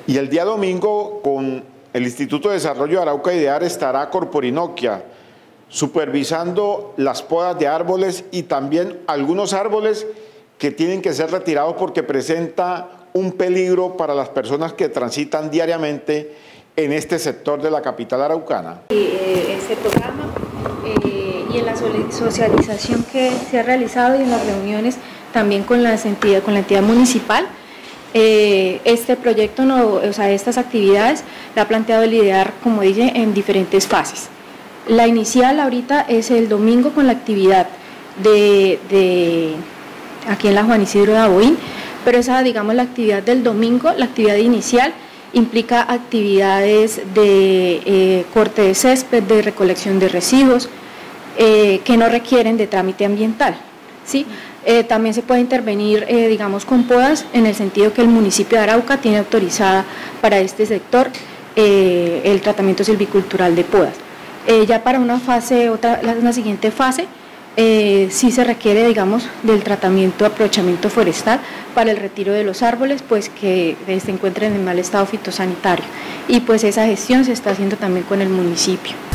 Y el día domingo, con el Instituto de Desarrollo de Arauca IDEAR, estará Corporinoquia supervisando las podas de árboles y también algunos árboles que tienen que ser retirados porque presenta un peligro para las personas que transitan diariamente en este sector de la capital araucana. Este programa y en la socialización que se ha realizado y en las reuniones también con la entidad municipal, este proyecto, estas actividades, la ha planteado el IDEAR, como dije, en diferentes fases. La inicial ahorita es el domingo con la actividad aquí en la Juan Isidro de Aboín, pero esa, digamos, la actividad del domingo, la actividad inicial, implica actividades de corte de césped, de recolección de residuos, que no requieren de trámite ambiental, ¿sí? También se puede intervenir, digamos, con podas, en el sentido que el municipio de Arauca tiene autorizada para este sector el tratamiento silvicultural de podas. Ya para una siguiente fase, sí se requiere, digamos, del tratamiento de aprovechamiento forestal para el retiro de los árboles, pues que se encuentren en mal estado fitosanitario, y pues esa gestión se está haciendo también con el municipio.